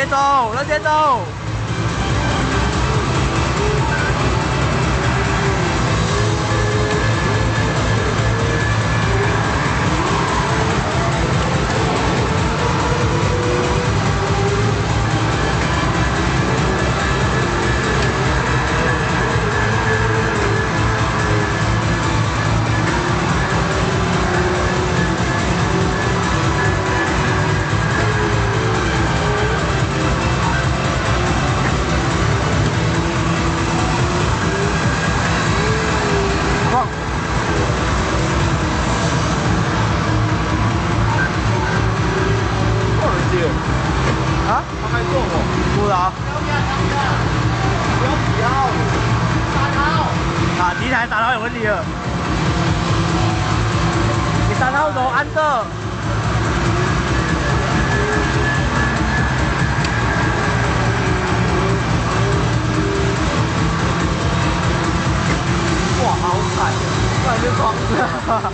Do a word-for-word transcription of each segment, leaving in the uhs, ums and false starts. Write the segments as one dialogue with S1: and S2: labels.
S1: 前走，向前走。啊？他还做我？不了。不要几号？三号。啊，第一台三号有问题了。你三号走安着。哇，好惨！突然就撞了。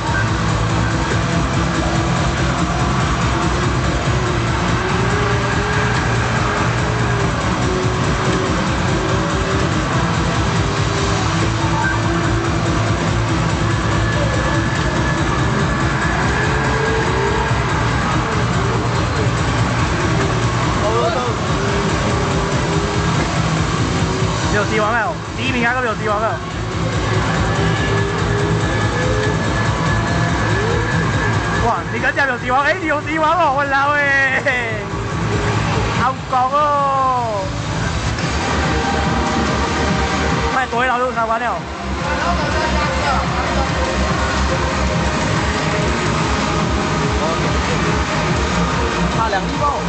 S1: 没有希望了，第一名还是没有希望了。哇，你更加没有希望，哎、欸，你有希望哦，我老诶，好讲哦。快躲老路上完了。差两粒包。